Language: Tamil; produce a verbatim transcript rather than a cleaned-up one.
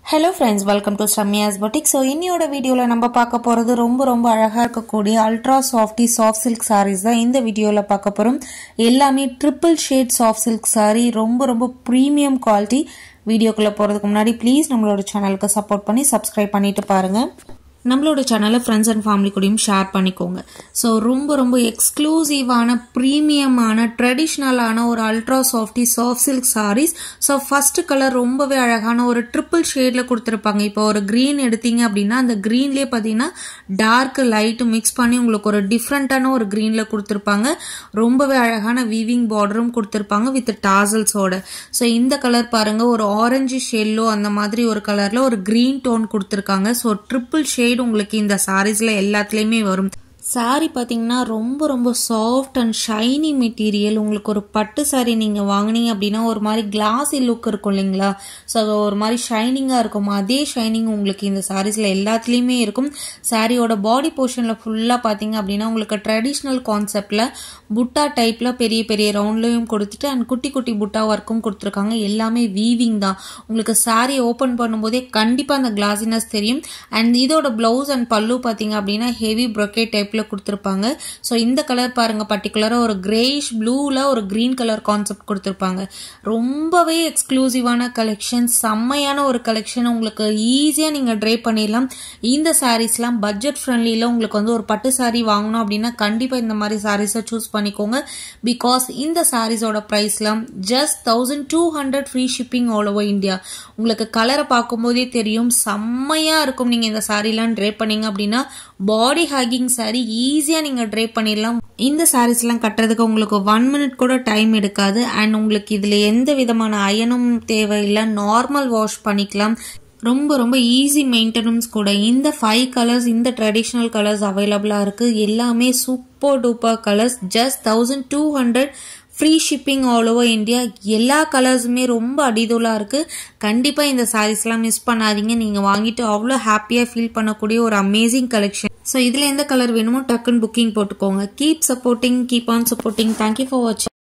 Hello friends, welcome to Sarees boutique. So இன்னையோட வீடியோல நம்ம பார்க்க போறது ரொம்ப ரொம்ப அழகா இருக்கக்கூடிய Ultra Softy soft silk sarees தான் இந்த வீடியோல பார்க்க போறோம். எல்லாமே triple shade soft silk saree, ரொம்ப ரொம்ப premium quality. வீடியோக்குள்ள போறதுக்கு முன்னாடி ப்ளீஸ் நம்மளோட சேனலுக்கு சப்போர்ட் பண்ணி subscribe பண்ணிட்டு பாருங்க. நம்மளோட சேனலை ஃப்ரெண்ட்ஸ் அண்ட் ஃபேமிலி கூடயும் ஷேர் பண்ணிக்கோங்க. ஸோ ரொம்ப ரொம்ப எக்ஸ்க்ளூசிவான ப்ரீமியமான ட்ரெடிஷ்னலான ஒரு ultra softy soft silk sarees. So first colour ரொம்பவே அழகான ஒரு ட்ரிபிள் ஷேட்ல கொடுத்துருப்பாங்க. இப்போ ஒரு கிரீன் எடுத்தீங்க அப்படின்னா அந்த கிரீன்லேயே பார்த்தீங்கன்னா டார்க் லைட்டு மிக்ஸ் பண்ணி உங்களுக்கு ஒரு டிஃப்ரெண்டான ஒரு கிரீன்ல கொடுத்துருப்பாங்க. ரொம்பவே அழகான வீவிங் பார்டரும் கொடுத்துருப்பாங்க வித் டாசல்ஸோட. ஸோ இந்த கலர் பாருங்க, ஒரு ஆரஞ்சு ஷெல்லோ அந்த மாதிரி ஒரு கலர்ல ஒரு கிரீன் டோன் கொடுத்துருக்காங்க. ஸோ ட்ரிபிள் ஷேட் உங்களுக்கு இந்த சாரீஸ்ல எல்லாத்துலயுமே வரும். சாரி பாத்தீங்கன்னா ரொம்ப ரொம்ப சாஃப்ட் அண்ட் ஷைனி மெட்டீரியல். உங்களுக்கு ஒரு பட்டு சாரி நீங்க வாங்கினீங்க அப்படின்னா ஒரு மாதிரி கிளாஸி லுக் இருக்கும் இல்லைங்களா? ஸோ ஒரு மாதிரி ஷைனிங்கா இருக்கும். அதே ஷைனிங் உங்களுக்கு இந்த சாரீஸ்ல எல்லாத்துலயுமே இருக்கும். சாரியோட பாடி போர்ஷன்ல ஃபுல்லா பாத்தீங்க அப்படின்னா உங்களுக்கு ட்ரெடிஷ்னல் கான்செப்ட்ல புட்டா டைப்ல பெரிய பெரிய ரவுண்ட்லயும் கொடுத்துட்டு அண்ட் குட்டி குட்டி புட்டா ஒர்க்கும் கொடுத்துருக்காங்க. எல்லாமே வீவிங் தான். உங்களுக்கு சாரி ஓபன் பண்ணும்போதே கண்டிப்பா அந்த கிளாஸினஸ் தெரியும். அண்ட் இதோட பிளவுஸ் அண்ட் பல்லு பாத்தீங்க அப்படின்னா ஹெவி ப்ரொக்கேட் டைப்ல கொடுத்திருப்பாங்க. சோ இந்த கலர் பாருங்க, பர்టిక్యులரா ஒரு கிரேஷ் ப்ளூல ஒரு கிரீன் கலர் கான்செப்ட் கொடுத்திருப்பாங்க. ரொம்பவே எக்ஸ்க்ளூசிவான கலெக்ஷன், செம்மையான ஒரு கலெக்ஷன். உங்களுக்கு ஈஸியா நீங்க ட்ரை பண்ணிடலாம். இந்த சாரீஸ்லாம் பட்ஜெட் ஃப்ரெண்ட்லில உங்களுக்கு வந்து ஒரு பட்டு சாரி வாங்கணும் அப்படின்னா கண்டிப்பா இந்த மாதிரி சாரீஸை சூஸ் பண்ணிக்கோங்க. பிகாஸ் இந்த சாரீஸோட பிரைஸ்லாம் just thousand two hundred free shipping all over India. உங்களுக்கு கலரை பார்க்கும் போதே தெரியும், செம்மையா இருக்கும். நீங்க இந்த சாரீலாம் ட்ரை பண்ணீங்க அப்படின்னா பாடி ஹேகிங் சாரி ஈஸியா நீங்க ட்ரை பண்ணிடலாம். இந்த சாரீஸ் எல்லாம் கட்டுறதுக்கு உங்களுக்கு ஒன் மினிட் கூட டைம் எடுக்காது. அண்ட் உங்களுக்கு இதுல எந்த விதமான அயனும் தேவையில்லை, நார்மல் வாஷ் பண்ணிக்கலாம். ரொம்ப ரொம்ப ஈஸி மெயின்டெனன்ஸ் கூட. இந்த ஃபைவ் கலர்ஸ் இந்த ட்ரெடிஷ்னல் கலர்ஸ் அவைலபிளா இருக்கு. எல்லாமே super duper colours. Just thousand two hundred free shipping all over India. எல்லா கலர்ஸுமே ரொம்ப அடிதூளா இருக்கு. கண்டிப்பா இந்த சாரீஸ் எல்லாம் மிஸ் பண்ணாதீங்க. நீங்க வாங்கிட்டு அவ்வளோ ஹாப்பியா ஃபீல் பண்ணக்கூடிய ஒரு அமேசிங் கலெக்ஷன். ஸோ இதுல எந்த கலர் வேணுமோ டக்குன்னு புக்கிங் போட்டுக்கோங்க. Keep supporting, keep on supporting. Thank you for வாட்சிங்.